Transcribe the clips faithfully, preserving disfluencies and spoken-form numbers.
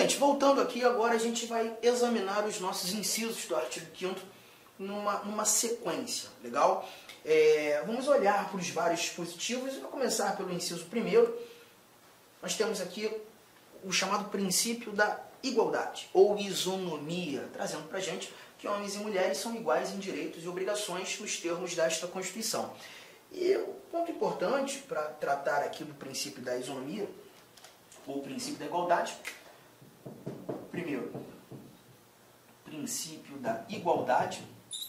gente, voltando aqui, agora a gente vai examinar os nossos incisos do artigo quinto numa, numa sequência, legal? É, vamos olhar para os vários dispositivos e vou começar pelo inciso primeiro. Nós temos aqui o chamado princípio da igualdade, ou isonomia, trazendo para a gente que homens e mulheres são iguais em direitos e obrigações nos termos desta Constituição. E o ponto importante para tratar aqui do princípio da isonomia, ou princípio da igualdade, primeiro, princípio da igualdade,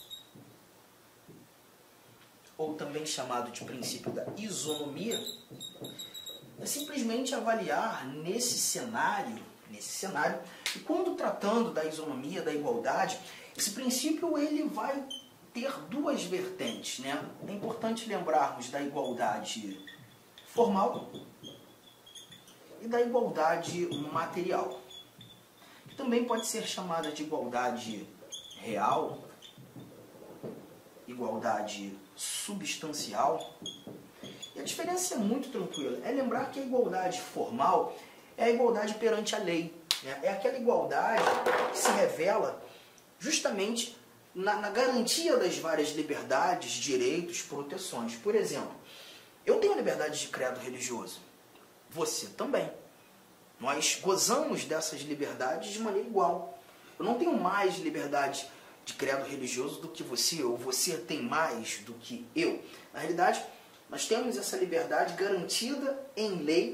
ou também chamado de princípio da isonomia, é simplesmente avaliar nesse cenário, nesse cenário, e quando tratando da isonomia, da igualdade, esse princípio ele vai ter duas vertentes, né? É importante lembrarmos da igualdade formal e da igualdade material, que também pode ser chamada de igualdade real, igualdade substancial. E a diferença é muito tranquila. É lembrar que a igualdade formal é a igualdade perante a lei, né? É aquela igualdade que se revela justamente na, na garantia das várias liberdades, direitos, proteções. Por exemplo, eu tenho liberdade de credo religioso. Você também. Nós gozamos dessas liberdades de maneira igual. Eu não tenho mais liberdade de credo religioso do que você, ou você tem mais do que eu. Na realidade, nós temos essa liberdade garantida em lei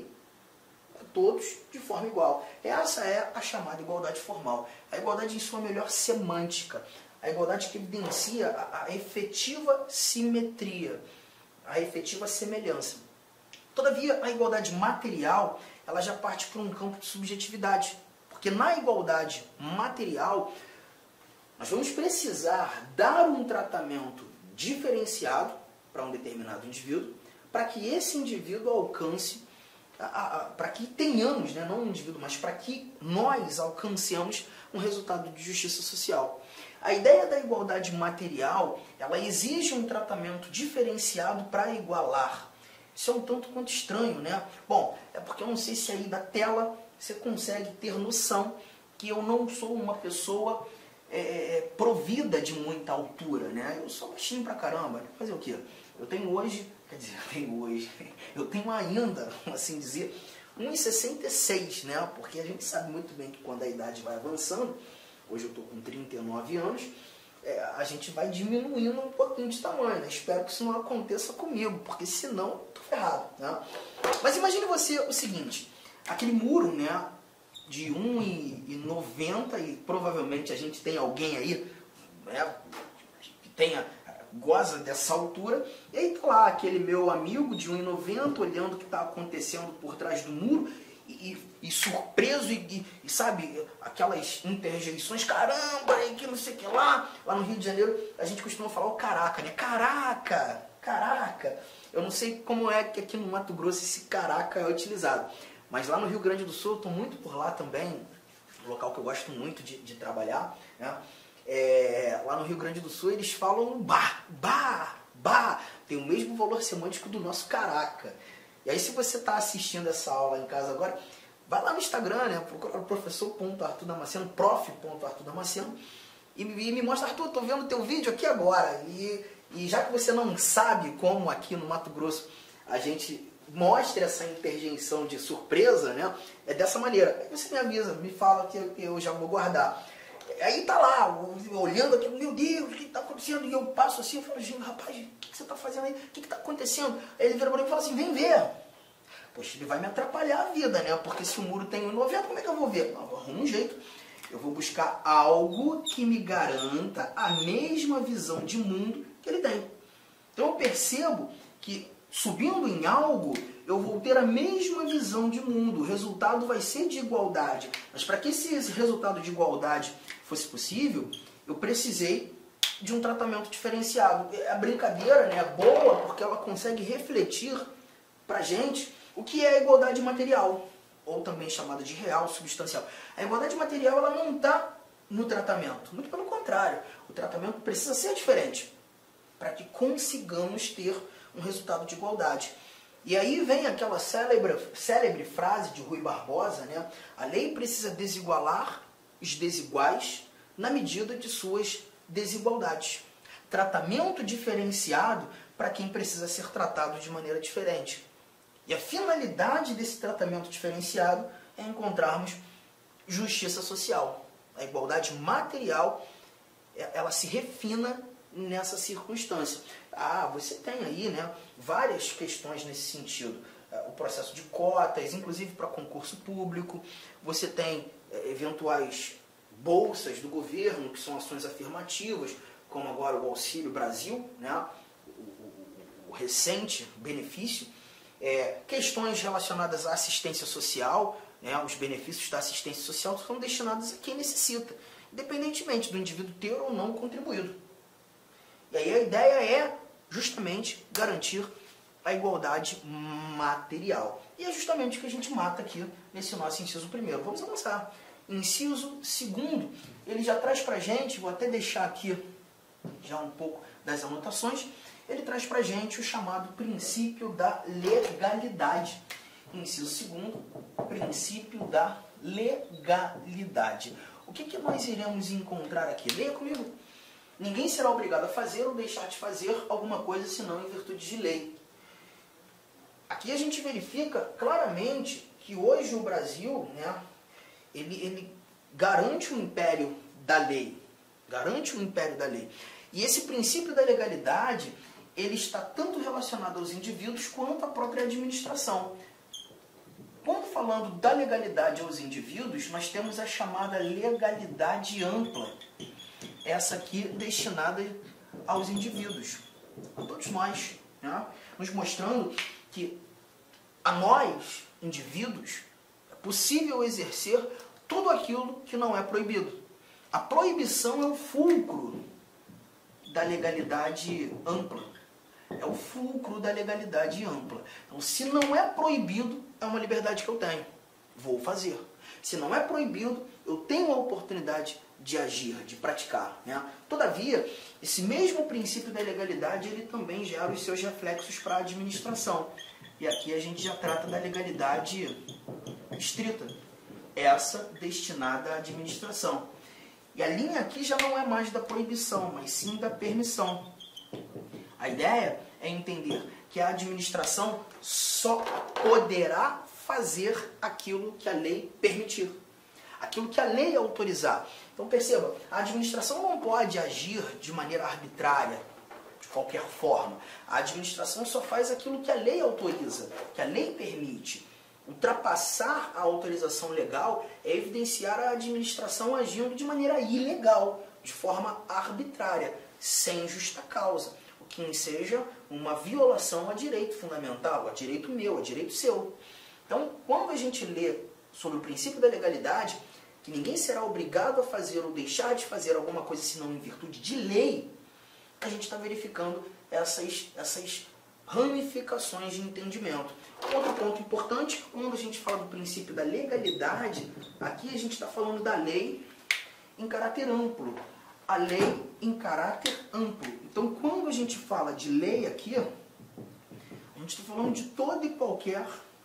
a todos de forma igual. Essa é a chamada igualdade formal. A igualdade em sua melhor semântica. A igualdade que evidencia a, a efetiva simetria, a efetiva semelhança. Todavia, a igualdade material, ela já parte para um campo de subjetividade. Porque na igualdade material, nós vamos precisar dar um tratamento diferenciado para um determinado indivíduo, para que esse indivíduo alcance, para que tenhamos, né, não um indivíduo, mas para que nós alcancemos um resultado de justiça social. A ideia da igualdade material, ela exige um tratamento diferenciado para igualar. Isso é um tanto quanto estranho, né? Bom, é porque eu não sei se aí da tela você consegue ter noção que eu não sou uma pessoa é, provida de muita altura, né? Eu sou baixinho pra caramba. Fazer o quê? Eu tenho hoje, quer dizer, eu tenho hoje, eu tenho ainda, assim dizer, um e sessenta e seis, né? Porque a gente sabe muito bem que quando a idade vai avançando, hoje eu estou com trinta e nove anos, é, a gente vai diminuindo um pouquinho de tamanho, né? Espero que isso não aconteça comigo, porque senão eu tô ferrado, né? Mas imagine você o seguinte, aquele muro, né, de um e noventa, e provavelmente a gente tem alguém aí, né, que tenha, goza dessa altura, e aí tá lá aquele meu amigo de um e noventa olhando o que está acontecendo por trás do muro, e, e, e surpreso, e, e sabe, aquelas interjeições, caramba, que não sei o que lá, lá no Rio de Janeiro a gente costuma falar o caraca, né, caraca, caraca, eu não sei como é que aqui no Mato Grosso esse caraca é utilizado, mas lá no Rio Grande do Sul, eu estou muito por lá também, um local que eu gosto muito de, de trabalhar, né? É, lá no Rio Grande do Sul eles falam bah, bah, bah, tem o mesmo valor semântico do nosso caraca. E aí se você está assistindo essa aula em casa agora, vai lá no Instagram, né? Procura o professor ponto arthur damasceno, prof ponto arthur damasceno, e, e me mostra, Arthur, estou vendo o teu vídeo aqui agora. E, e já que você não sabe como aqui no Mato Grosso a gente mostra essa interjeição de surpresa, né? É dessa maneira. Aí você me avisa, me fala que eu já vou guardar. Aí tá lá, olhando aqui, meu Deus, o que está acontecendo? E eu passo assim, eu falo, gente, rapaz, o que você está fazendo aí? O que está acontecendo? Aí ele vira para mim e fala assim, vem ver. Poxa, ele vai me atrapalhar a vida, né? Porque se o muro tem um e noventa, como é que eu vou ver? Não, eu arrumo um jeito. Eu vou buscar algo que me garanta a mesma visão de mundo que ele tem. Então eu percebo que subindo em algo, eu vou ter a mesma visão de mundo. O resultado vai ser de igualdade. Mas para que esse resultado de igualdade fosse possível, eu precisei de um tratamento diferenciado. A brincadeira, né, é boa porque ela consegue refletir para a gente o que é a igualdade material, ou também chamada de real, substancial. A igualdade material ela não está no tratamento. Muito pelo contrário. O tratamento precisa ser diferente para que consigamos ter um resultado de igualdade. E aí vem aquela célebre, célebre frase de Rui Barbosa, né? A lei precisa desigualar os desiguais na medida de suas desigualdades. Tratamento diferenciado para quem precisa ser tratado de maneira diferente. E a finalidade desse tratamento diferenciado é encontrarmos justiça social. A igualdade material, ela se refina nessa circunstância. Ah, você tem aí, né, várias questões nesse sentido. O processo de cotas, inclusive para concurso público. Você tem é, eventuais bolsas do governo, que são ações afirmativas, como agora o Auxílio Brasil, né, o, o, o recente benefício. É, questões relacionadas à assistência social, né, os benefícios da assistência social são destinados a quem necessita, independentemente do indivíduo ter ou não contribuído. E aí a ideia é justamente garantir a igualdade material. E é justamente o que a gente mata aqui nesse nosso inciso primeiro. Vamos avançar. Inciso segundo, ele já traz pra gente, vou até deixar aqui já um pouco das anotações, ele traz pra gente o chamado princípio da legalidade. Inciso segundo, princípio da legalidade. O que, que nós iremos encontrar aqui? Leia comigo. Ninguém será obrigado a fazer ou deixar de fazer alguma coisa senão em virtude de lei. Aqui a gente verifica claramente que hoje o Brasil, né, ele, ele garante o império da lei. Garante o império da lei. E esse princípio da legalidade, ele está tanto relacionado aos indivíduos quanto à própria administração. Quando falando da legalidade aos indivíduos, nós temos a chamada legalidade ampla. Essa aqui destinada aos indivíduos, a todos nós, né? Nos mostrando que a nós, indivíduos, é possível exercer tudo aquilo que não é proibido. A proibição é o fulcro da legalidade ampla. É o fulcro da legalidade ampla. Então, se não é proibido, é uma liberdade que eu tenho. Vou fazer. Se não é proibido, eu tenho a oportunidade de agir, de praticar, né? Todavia, esse mesmo princípio da legalidade, ele também gera os seus reflexos para a administração. E aqui a gente já trata da legalidade estrita, essa destinada à administração. E a linha aqui já não é mais da proibição, mas sim da permissão. A ideia é entender que a administração só poderá fazer aquilo que a lei permitir, aquilo que a lei autorizar. Então perceba, a administração não pode agir de maneira arbitrária, de qualquer forma. A administração só faz aquilo que a lei autoriza, que a lei permite. Ultrapassar a autorização legal é evidenciar a administração agindo de maneira ilegal, de forma arbitrária, sem justa causa, o que seja uma violação a direito fundamental, a direito meu, a direito seu. Então, quando a gente lê sobre o princípio da legalidade, que ninguém será obrigado a fazer ou deixar de fazer alguma coisa senão em virtude de lei, a gente está verificando essas, essas ramificações de entendimento. Outro ponto importante, quando a gente fala do princípio da legalidade, aqui a gente está falando da lei em caráter amplo. A lei em caráter amplo. Então, quando a gente fala de lei aqui, a gente está falando de todo e qualquer,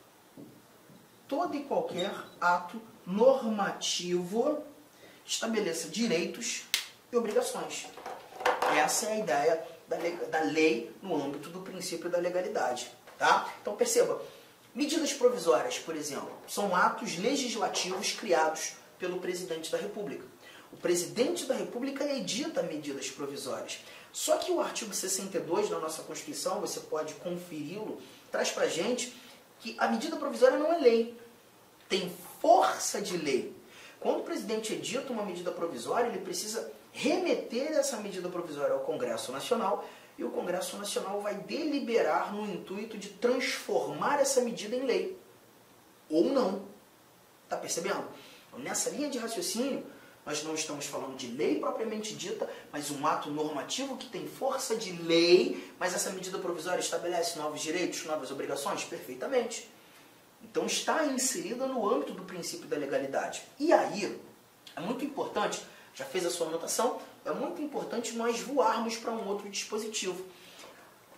todo e qualquer ato normativo que estabeleça direitos e obrigações. Essa é a ideia da lei, da lei no âmbito do princípio da legalidade. Tá? Então perceba, medidas provisórias, por exemplo, são atos legislativos criados pelo presidente da República. O presidente da República edita medidas provisórias. Só que o artigo sessenta e dois da nossa Constituição, você pode conferi-lo, traz pra gente que a medida provisória não é lei, tem força de lei. Quando o presidente edita uma medida provisória, ele precisa remeter essa medida provisória ao Congresso Nacional, e o Congresso Nacional vai deliberar no intuito de transformar essa medida em lei. Ou não. Está percebendo? Então, nessa linha de raciocínio, nós não estamos falando de lei propriamente dita, mas um ato normativo que tem força de lei, mas essa medida provisória estabelece novos direitos, novas obrigações? Perfeitamente. Então está inserida no âmbito do princípio da legalidade. E aí, é muito importante, já fez a sua anotação, é muito importante nós voarmos para um outro dispositivo.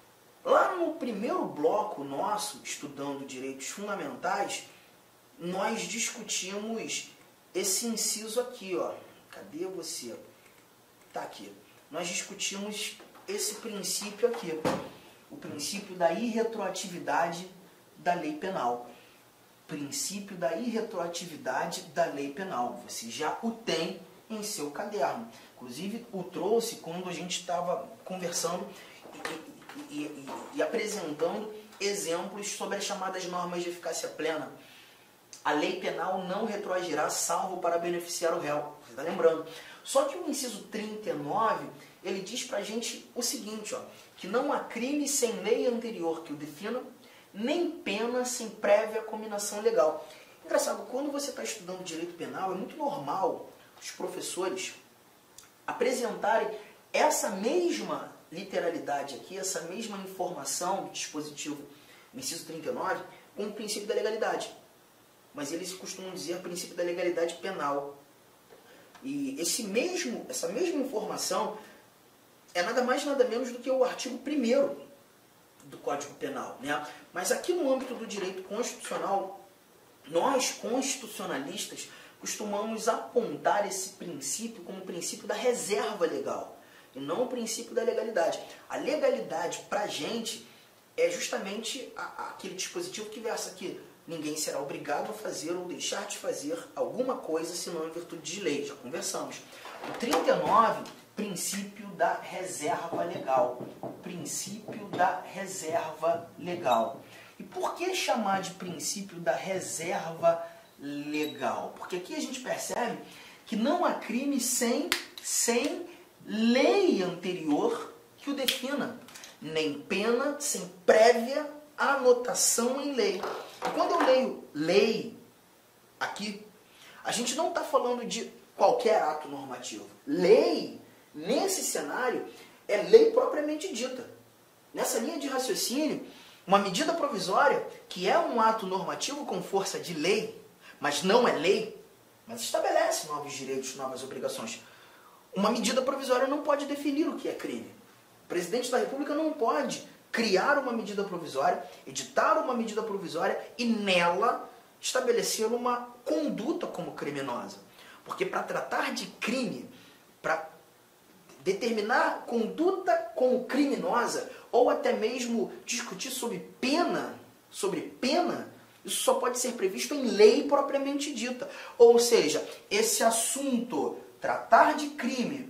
Lá no primeiro bloco nosso, estudando direitos fundamentais, nós discutimos esse inciso aqui, ó. Cadê você? Tá aqui. Nós discutimos esse princípio aqui, o princípio da irretroatividade da lei penal. Princípio da irretroatividade da lei penal. Você já o tem em seu caderno. Inclusive, o trouxe quando a gente estava conversando e, e, e, e apresentando exemplos sobre as chamadas normas de eficácia plena. A lei penal não retroagirá salvo para beneficiar o réu. Você está lembrando? Só que o inciso trinta e nove, ele diz para a gente o seguinte, ó, que não há crime sem lei anterior que o defina, nem pena sem prévia cominação legal. Engraçado, quando você está estudando direito penal, é muito normal os professores apresentarem essa mesma literalidade aqui, essa mesma informação do dispositivo no inciso trinta e nove, com o princípio da legalidade. Mas eles costumam dizer princípio da legalidade penal. E esse mesmo, essa mesma informação é nada mais nada menos do que o artigo primeiro do Código Penal, né? Mas aqui no âmbito do direito constitucional, nós constitucionalistas costumamos apontar esse princípio como o princípio da reserva legal, e não o princípio da legalidade. A legalidade, para a gente, é justamente a, aquele dispositivo que versa aqui: ninguém será obrigado a fazer ou deixar de fazer alguma coisa senão em virtude de lei. Já conversamos. O trinta e nove, princípio da reserva legal. Princípio da reserva legal. E por que chamar de princípio da reserva legal? Porque aqui a gente percebe que não há crime sem, sem lei anterior que o defina, nem pena sem prévia anotação em lei. E quando eu leio lei aqui, a gente não está falando de qualquer ato normativo. Lei, nesse cenário, é lei propriamente dita. Nessa linha de raciocínio, uma medida provisória, que é um ato normativo com força de lei, mas não é lei, mas estabelece novos direitos, novas obrigações. Uma medida provisória não pode definir o que é crime. O presidente da República não pode criar uma medida provisória, editar uma medida provisória e nela estabelecer uma conduta como criminosa. Porque para tratar de crime, para determinar conduta como criminosa, ou até mesmo discutir sobre pena, sobre pena, isso só pode ser previsto em lei propriamente dita. Ou seja, esse assunto, tratar de crime,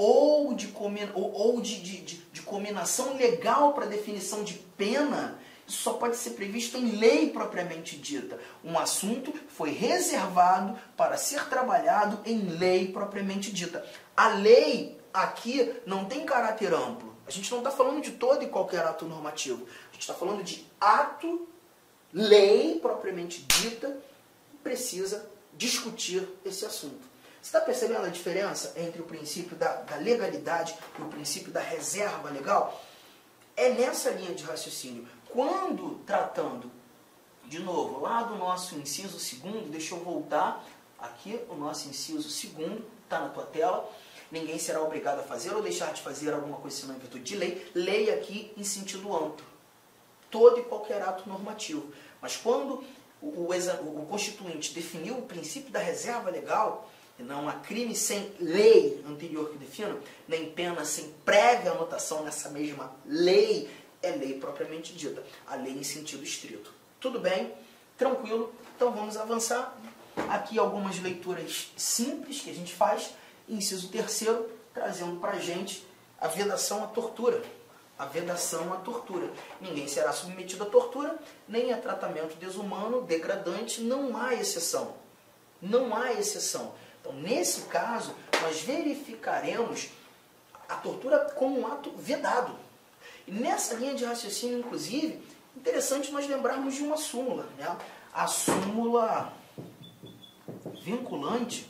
ou de, ou, ou de, de, de, de combinação legal para definição de pena, isso só pode ser previsto em lei propriamente dita. Um assunto foi reservado para ser trabalhado em lei propriamente dita. A lei aqui não tem caráter amplo. A gente não está falando de todo e qualquer ato normativo. A gente está falando de ato, lei propriamente dita, que precisa discutir esse assunto. Você está percebendo a diferença entre o princípio da, da legalidade e o princípio da reserva legal? É nessa linha de raciocínio. Quando tratando, de novo, lá do nosso inciso segundo, deixa eu voltar aqui, o nosso inciso segundo, está na tua tela. Ninguém será obrigado a fazer ou deixar de fazer alguma coisa senão em virtude de lei. Lei aqui em sentido amplo. Todo e qualquer ato normativo. Mas quando o, o, o Constituinte definiu o princípio da reserva legal, não há crime sem lei anterior que defina, nem pena sem prévia anotação nessa mesma lei, é lei propriamente dita. A lei em sentido estrito. Tudo bem? Tranquilo? Então vamos avançar. Aqui algumas leituras simples que a gente faz. Inciso terceiro, trazendo para a gente a vedação à tortura. A vedação à tortura. Ninguém será submetido à tortura, nem a tratamento desumano, degradante, não há exceção. Não há exceção. Então, nesse caso, nós verificaremos a tortura como um ato vedado. E nessa linha de raciocínio, inclusive, interessante nós lembrarmos de uma súmula, né? A súmula vinculante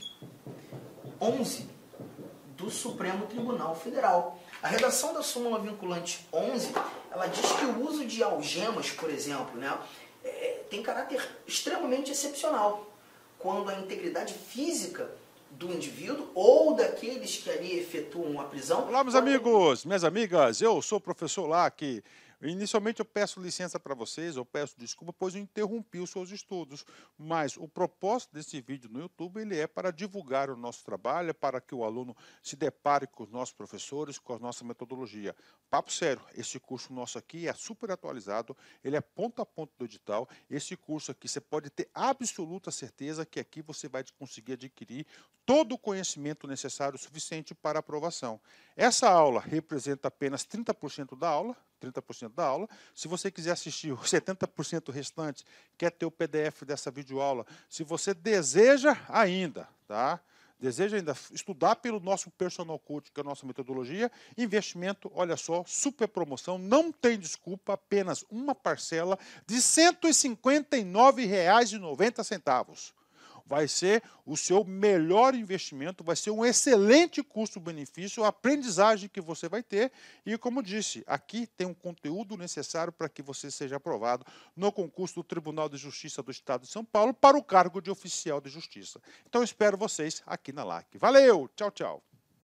onze do Supremo Tribunal Federal. A redação da súmula vinculante onze, ela diz que o uso de algemas, por exemplo, né, é, tem caráter extremamente excepcional, quando a integridade física do indivíduo ou daqueles que ali efetuam a prisão... Olá, meus amigos, minhas amigas, eu sou o professor Lac. Inicialmente eu peço licença para vocês, eu peço desculpa, pois eu interrompi os seus estudos, mas o propósito desse vídeo no YouTube ele é para divulgar o nosso trabalho, é para que o aluno se depare com os nossos professores, com a nossa metodologia. Papo sério, esse curso nosso aqui é super atualizado, ele é ponto a ponto do edital, esse curso aqui você pode ter absoluta certeza que aqui você vai conseguir adquirir todo o conhecimento necessário suficiente para aprovação. Essa aula representa apenas trinta por cento da aula, trinta por cento da aula. Se você quiser assistir os setenta por cento restante, quer ter o P D F dessa videoaula, se você deseja ainda, tá? Deseja ainda estudar pelo nosso Personal Coach, que é a nossa metodologia, investimento, olha só, super promoção, não tem desculpa, apenas uma parcela de cento e cinquenta e nove reais e noventa centavos. Vai ser o seu melhor investimento, vai ser um excelente custo-benefício, a aprendizagem que você vai ter. E, como disse, aqui tem um conteúdo necessário para que você seja aprovado no concurso do Tribunal de Justiça do Estado de São Paulo para o cargo de oficial de justiça. Então, eu espero vocês aqui na L A C. Valeu! Tchau, tchau!